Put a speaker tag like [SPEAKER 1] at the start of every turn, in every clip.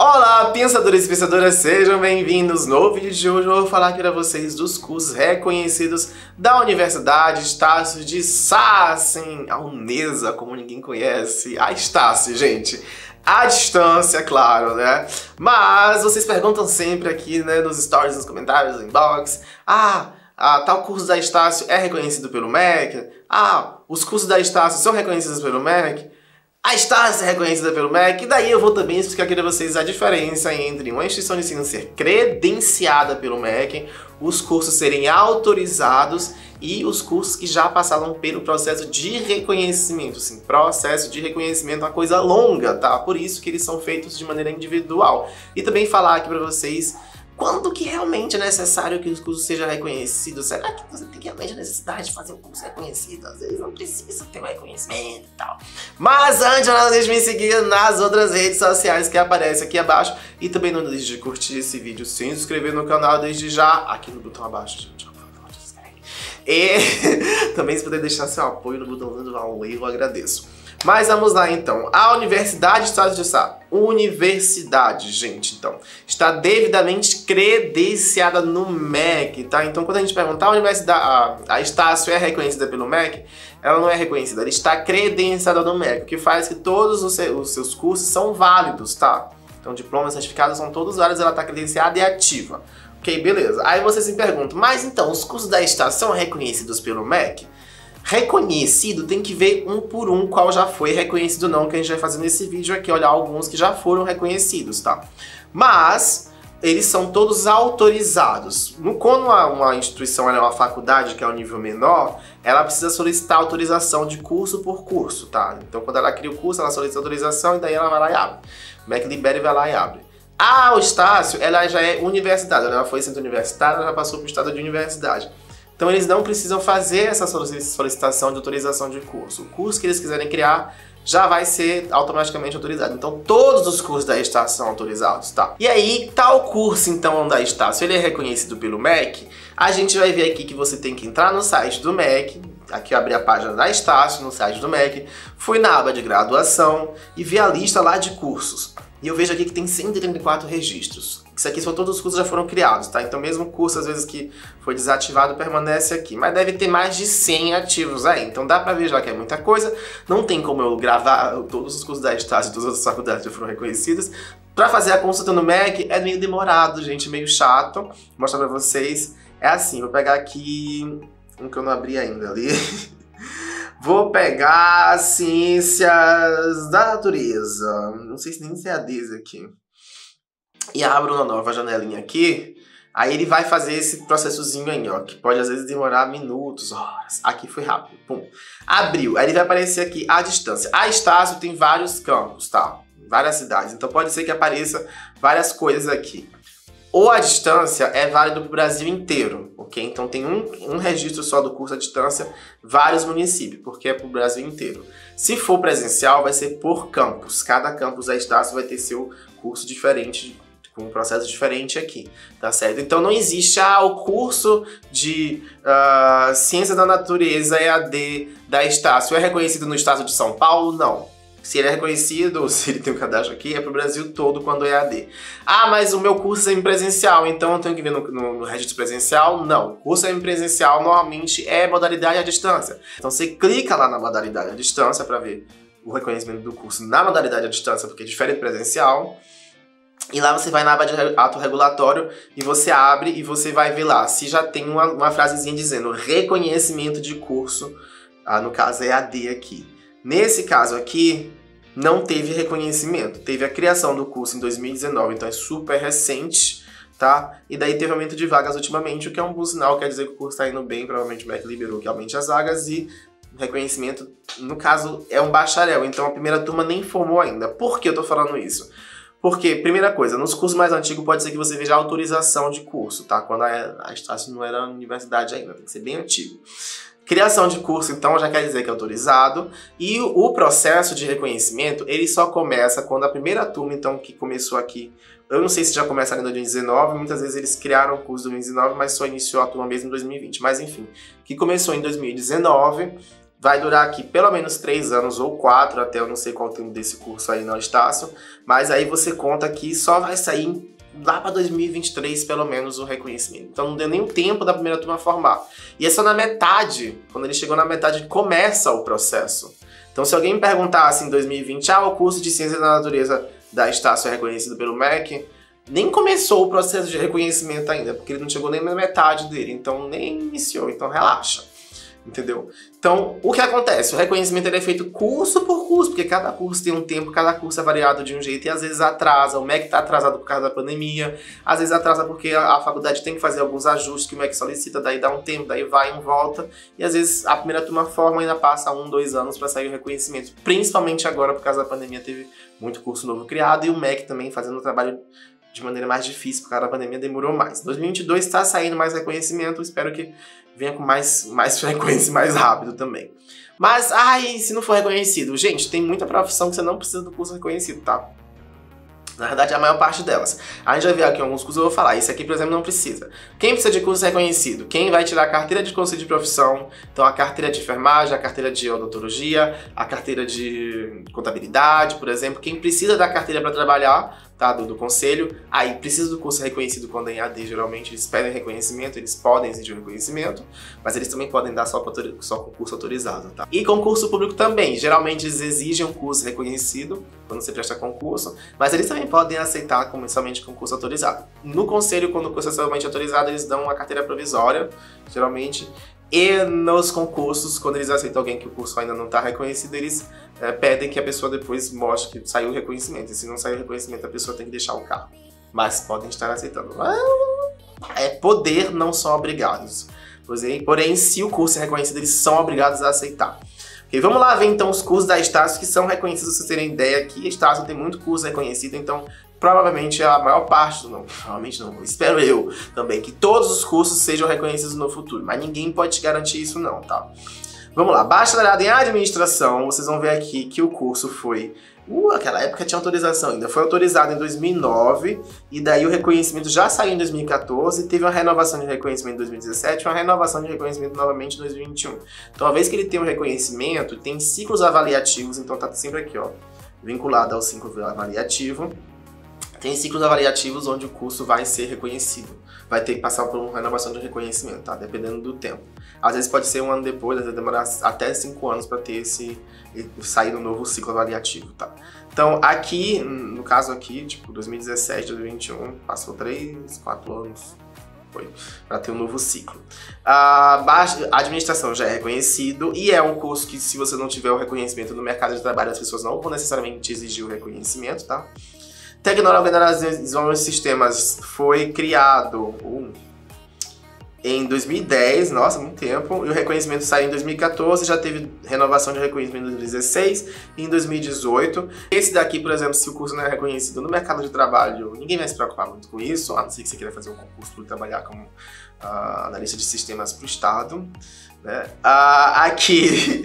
[SPEAKER 1] Olá, pensadores e pensadoras, sejam bem-vindos. No vídeo de hoje eu vou falar aqui para vocês dos cursos reconhecidos da Universidade Estácio de Sá, sim, a Unesa, como ninguém conhece, a Estácio, gente. À distância, claro, né? Mas vocês perguntam sempre aqui, né, nos stories, nos comentários, no inbox, tal curso da Estácio é reconhecido pelo MEC? Os cursos da Estácio são reconhecidos pelo MEC? A Estácio é reconhecida pelo MEC, e daí eu vou também explicar aqui para vocês a diferença entre uma instituição de ensino ser credenciada pelo MEC, os cursos serem autorizados e os cursos que já passaram pelo processo de reconhecimento. Sim, processo de reconhecimento é uma coisa longa, tá? Por isso que eles são feitos de maneira individual. E também falar aqui para vocês quando que realmente é necessário que os cursos sejam reconhecidos. Será que você tem realmente a necessidade de fazer um curso reconhecido? Às vezes não precisa ter um reconhecimento e tal. Mas antes, não deixe de me seguir nas outras redes sociais que aparecem aqui abaixo. E também não deixe de curtir esse vídeo, se inscrever no canal desde já, aqui no botão abaixo, gente. E também se puder deixar seu apoio no botãozinho do valeu, eu agradeço. Mas vamos lá então. A Universidade Estácio de Sá. Universidade, gente, então, está devidamente credenciada no MEC, tá? Então quando a gente perguntar a universidade, a Estácio é reconhecida pelo MEC, ela não é reconhecida, ela está credenciada no MEC, o que faz que todos os seus cursos são válidos, tá? Então diplomas, certificados são todos válidos, ela está credenciada e ativa. Ok, beleza. Aí vocês me perguntam, mas então, os cursos da Estácio são reconhecidos pelo MEC? Reconhecido tem que ver um por um qual já foi reconhecido ou não, que a gente vai fazer nesse vídeo aqui, olhar alguns que já foram reconhecidos, tá? Mas eles são todos autorizados. Quando uma instituição é uma faculdade, que é um nível menor, ela precisa solicitar autorização de curso por curso, tá? Então quando ela cria o curso, ela solicita autorização e daí ela vai lá e abre. O MEC libera e vai lá e abre. O Estácio, ela já é universidade, ela foi centro universitário, ela já passou para o estado de universidade. Então eles não precisam fazer essa solicitação de autorização de curso. O curso que eles quiserem criar já vai ser automaticamente autorizado. Então todos os cursos da Estácio são autorizados, tá? E aí, tal curso então da Estácio, ele é reconhecido pelo MEC, a gente vai ver aqui que você tem que entrar no site do MEC, aqui eu abri a página da Estácio, no site do MEC, fui na aba de graduação e vi a lista lá de cursos. E eu vejo aqui que tem 134 registros. Isso aqui são todos os cursos que já foram criados, tá? Então mesmo o curso, às vezes, que foi desativado, permanece aqui. Mas deve ter mais de 100 ativos aí. Então dá pra ver já que é muita coisa. Não tem como eu gravar todos os cursos da Estácio e todas as outras faculdades que já foram reconhecidas. Pra fazer a consulta no MEC é meio demorado, gente, meio chato. Vou mostrar pra vocês. É assim, vou pegar aqui um que eu não abri ainda ali. Vou pegar Ciências da Natureza. Não sei se nem se é a desse aqui. E abro uma nova janelinha aqui. Aí ele vai fazer esse processozinho aí, ó. Que pode às vezes demorar minutos, horas. Aqui foi rápido. Pum. Abriu. Aí ele vai aparecer aqui a distância. A Estácio tem vários campos, tá? Várias cidades. Então pode ser que apareça várias coisas aqui. Ou a distância é válido para o Brasil inteiro, ok? Então tem um registro só do curso à distância, vários municípios, porque é para o Brasil inteiro. Se for presencial, vai ser por campus. Cada campus da Estácio vai ter seu curso diferente, com um processo diferente aqui, tá certo? Então não existe o curso de Ciência da Natureza EAD da Estácio é reconhecido no estado de São Paulo? Não. Se ele é reconhecido, ou se ele tem um cadastro aqui, é para o Brasil todo quando é EAD. Mas o meu curso é semipresencial, então eu tenho que vir no registro presencial? Não. O curso semipresencial normalmente é modalidade à distância. Então você clica lá na modalidade à distância para ver o reconhecimento do curso na modalidade à distância, porque é diferente do presencial. E lá você vai na aba de ato regulatório e você abre e você vai ver lá se já tem uma frasezinha dizendo reconhecimento de curso, no caso é EAD aqui. Nesse caso aqui, não teve reconhecimento. Teve a criação do curso em 2019, então é super recente, tá? E daí teve aumento de vagas ultimamente, o que é um bom sinal, quer dizer que o curso está indo bem, provavelmente o MEC liberou que aumente as vagas e reconhecimento, no caso, é um bacharel, então a primeira turma nem formou ainda. Por que eu tô falando isso? Porque, primeira coisa, nos cursos mais antigos pode ser que você veja autorização de curso, tá? Quando a Estácio não era universidade ainda, tem que ser bem antigo. Criação de curso, então, já quer dizer que é autorizado. E o processo de reconhecimento, ele só começa quando a primeira turma, então, que começou aqui, eu não sei se já começaram em 2019, muitas vezes eles criaram o curso em 2019, mas só iniciou a turma mesmo em 2020. Mas, enfim, que começou em 2019, vai durar aqui pelo menos 3 anos ou 4, até eu não sei qual o tempo desse curso aí no Estácio, mas aí você conta que só vai sair lá para 2023, pelo menos, o reconhecimento. Então não deu nem o tempo da primeira turma formar. E é só na metade, quando ele chegou na metade, que começa o processo. Então se alguém me perguntasse em 2020, o curso de Ciências da Natureza da Estácio é reconhecido pelo MEC, nem começou o processo de reconhecimento ainda, porque ele não chegou nem na metade dele, então nem iniciou, então relaxa. Entendeu? Então, o que acontece? O reconhecimento ele é feito curso por curso, porque cada curso tem um tempo, cada curso é variado de um jeito e às vezes atrasa. O MEC está atrasado por causa da pandemia, às vezes atrasa porque a faculdade tem que fazer alguns ajustes que o MEC solicita, daí dá um tempo, daí vai e volta. E às vezes a primeira turma forma ainda passa 1, 2 anos para sair o reconhecimento. Principalmente agora, por causa da pandemia, teve muito curso novo criado e o MEC também fazendo o trabalho de maneira mais difícil, por causa da pandemia demorou mais. 2022 está saindo mais reconhecimento, espero que venha com mais frequência e mais rápido também. Mas, se não for reconhecido? Gente, tem muita profissão que você não precisa do curso reconhecido, tá? Na verdade, a maior parte delas. A gente já viu aqui alguns cursos, eu vou falar. Esse aqui, por exemplo, não precisa. Quem precisa de curso reconhecido? Quem vai tirar a carteira de conselho de profissão, então a carteira de enfermagem, a carteira de odontologia, a carteira de contabilidade, por exemplo. Quem precisa da carteira para trabalhar, tá, do conselho, aí precisa do curso reconhecido quando é em AD, geralmente eles pedem reconhecimento, eles podem exigir um reconhecimento, mas eles também podem dar só com curso autorizado, tá? E concurso público também, geralmente eles exigem um curso reconhecido quando você presta concurso, mas eles também podem aceitar somente concurso autorizado. No conselho, quando o curso é somente autorizado, eles dão uma carteira provisória, geralmente, e nos concursos, quando eles aceitam alguém que o curso ainda não está reconhecido, eles pedem que a pessoa depois mostre que saiu o reconhecimento. E se não saiu o reconhecimento, a pessoa tem que deixar o cargo. Mas podem estar aceitando. É poder, não são obrigados. Porém, se o curso é reconhecido, eles são obrigados a aceitar. Okay, vamos lá ver então os cursos da Estácio que são reconhecidos, pra vocês terem ideia. Aqui a Estácio tem muito curso reconhecido, então provavelmente a maior parte, provavelmente não, espero eu também, que todos os cursos sejam reconhecidos no futuro, mas ninguém pode te garantir isso não, tá? Vamos lá, bacharelado em administração, vocês vão ver aqui que o curso foi, aquela época tinha autorização ainda, foi autorizado em 2009, e daí o reconhecimento já saiu em 2014, teve uma renovação de reconhecimento em 2017, uma renovação de reconhecimento novamente em 2021. Então, uma vez que ele tem um reconhecimento, tem ciclos avaliativos, então tá sempre aqui, ó, vinculado ao ciclo avaliativo. Tem ciclos avaliativos onde o curso vai ser reconhecido. Vai ter que passar por uma renovação de reconhecimento, tá? Dependendo do tempo. Às vezes pode ser 1 ano depois, às vezes demorar até 5 anos para ter sair um novo ciclo avaliativo, tá? Então aqui, no caso aqui, tipo 2017, 2021, passou 3, 4 anos, foi, para ter um novo ciclo. A administração já é reconhecido e é um curso que se você não tiver o reconhecimento no mercado de trabalho, as pessoas não vão necessariamente exigir o reconhecimento, tá? Tecnologia de Desenvolvimento de Sistemas foi criado em 2010, nossa, muito tempo, e o reconhecimento saiu em 2014, já teve renovação de reconhecimento em 2016 e em 2018. Esse daqui, por exemplo, se o curso não é reconhecido no mercado de trabalho, ninguém vai se preocupar muito com isso, a não ser que você queira fazer um concurso para trabalhar como analista de sistemas para o Estado. Né? Aqui,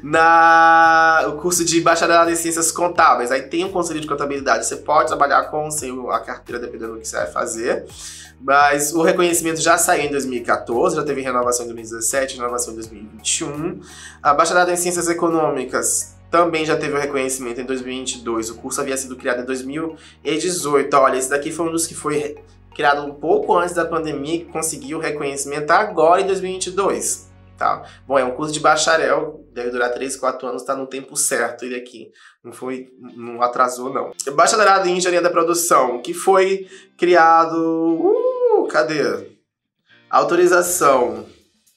[SPEAKER 1] o curso de bacharelado em ciências contábeis, aí tem um conselho de contabilidade, você pode trabalhar com a carteira dependendo do que você vai fazer, mas o reconhecimento já saiu em 2014, já teve renovação em 2017, renovação em 2021. A bacharelado em ciências econômicas também já teve o reconhecimento em 2022, o curso havia sido criado em 2018, olha, esse daqui foi um dos que foi criado um pouco antes da pandemia, que conseguiu o reconhecimento agora em 2022. Tá? Bom, é um curso de bacharel, deve durar 3, 4 anos, tá no tempo certo ele aqui, não atrasou não. Bacharelado em Engenharia da Produção, que foi criado, cadê? Autorização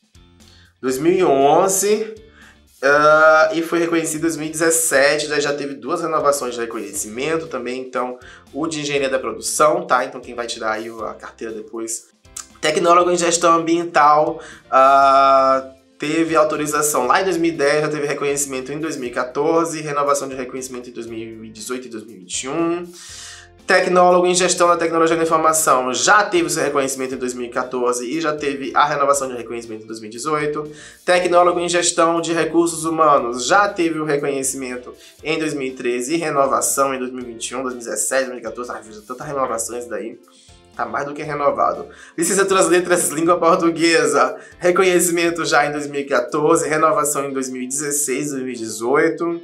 [SPEAKER 1] 2011 e foi reconhecido em 2017, já teve 2 renovações de reconhecimento também, então o de Engenharia da Produção, tá? Então quem vai tirar aí a carteira depois. Tecnólogo em Gestão Ambiental, teve autorização lá em 2010, já teve reconhecimento em 2014, renovação de reconhecimento em 2018 e 2021. Tecnólogo em Gestão da Tecnologia da Informação já teve o seu reconhecimento em 2014 e já teve a renovação de reconhecimento em 2018. Tecnólogo em Gestão de Recursos Humanos já teve o reconhecimento em 2013 e renovação em 2021, 2017, 2014, tantas renovações daí. Tá mais do que renovado. Licenciaturas Letras Língua Portuguesa, reconhecimento já em 2014, renovação em 2016, 2018.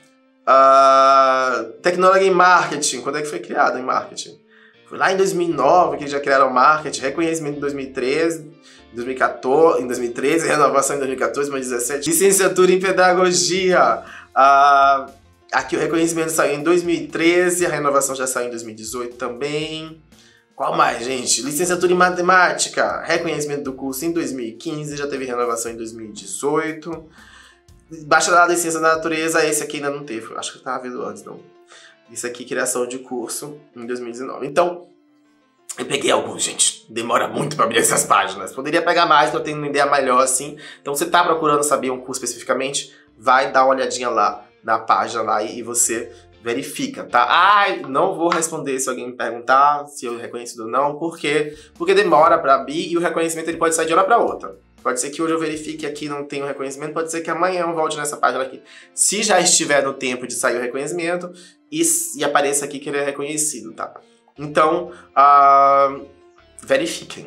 [SPEAKER 1] Tecnologia em Marketing, quando é que foi criado em Marketing? Foi lá em 2009 que já criaram Marketing, reconhecimento em 2013, 2014, em 2013, renovação em 2014, 2017. Licenciatura em Pedagogia, aqui o reconhecimento saiu em 2013, a renovação já saiu em 2018 também. Qual mais, gente? Licenciatura em Matemática, reconhecimento do curso em 2015, já teve renovação em 2018. Bacharelado em Ciência da Natureza, esse aqui ainda não teve, acho que eu tava vendo antes, não. Isso aqui, criação de curso em 2019. Então, eu peguei alguns, gente. Demora muito pra abrir essas páginas. Poderia pegar mais, pra eu ter uma ideia melhor, assim. Então, você tá procurando saber um curso especificamente, vai dar uma olhadinha lá na página lá e você verifica, tá? Não vou responder se alguém me perguntar se eu reconhecido ou não. Por quê? Porque demora pra abrir e o reconhecimento ele pode sair de hora pra outra. Pode ser que hoje eu verifique aqui e não tenha o reconhecimento, pode ser que amanhã eu volte nessa página aqui. Se já estiver no tempo de sair o reconhecimento e apareça aqui que ele é reconhecido, tá? Então, verifiquem.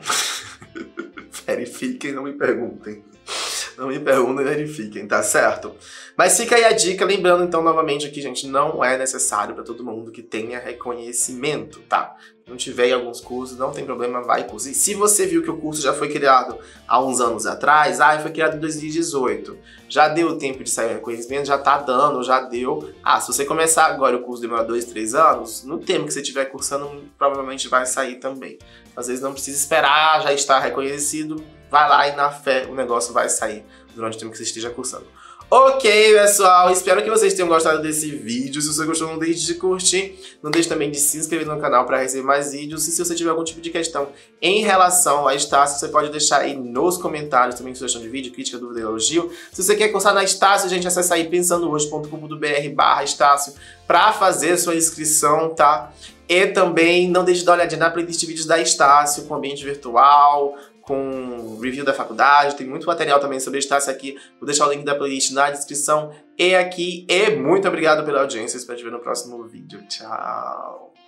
[SPEAKER 1] Verifiquem, não me perguntem. Não me perguntem, verifiquem, tá certo? Mas fica aí a dica, lembrando então novamente aqui, gente, não é necessário para todo mundo que tenha reconhecimento, tá? Se não tiver em alguns cursos, não tem problema, vai curso. E se você viu que o curso já foi criado há uns anos atrás, foi criado em 2018, já deu tempo de sair o reconhecimento, já tá dando, já deu. Se você começar agora o curso demora 2, 3 anos, no tempo que você estiver cursando, provavelmente vai sair também. Às vezes não precisa esperar, já está reconhecido, vai lá e na fé o negócio vai sair durante o tempo que você esteja cursando. Ok, pessoal, espero que vocês tenham gostado desse vídeo. Se você gostou, não deixe de curtir, não deixe também de se inscrever no canal para receber mais vídeos. E se você tiver algum tipo de questão em relação à Estácio, você pode deixar aí nos comentários também sugestão de vídeo, crítica, dúvida e elogio. Se você quer cursar na Estácio, gente, acessa aí pensandohoje.com.br/Estácio para fazer sua inscrição, tá? E também não deixe de dar uma olhadinha na playlist de vídeos da Estácio, com ambiente virtual, com review da faculdade, tem muito material também sobre Estácio aqui. Vou deixar o link da playlist na descrição e aqui. E muito obrigado pela audiência, espero te ver no próximo vídeo. Tchau!